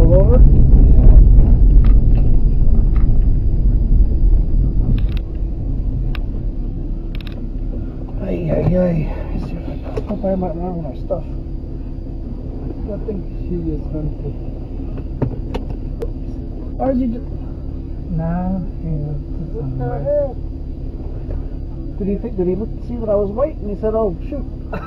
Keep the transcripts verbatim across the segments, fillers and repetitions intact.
pull over? Ay, ay, ay. Let's see if I, I hope I have my arm on my stuff. I think she is going to. Or is he just. Nah, he was just on the way. Did he think, did he look to see that I was white and he said, oh, shoot.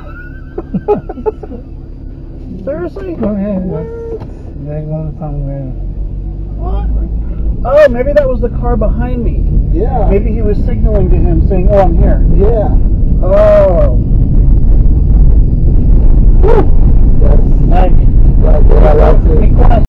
Seriously? Go ahead. They're going somewhere. What? Oh, maybe that was the car behind me. Yeah. Maybe he was signaling to him saying, oh, I'm here. Yeah. Oh. Woo. That's, Like, that's, that's, that's it. Be quiet.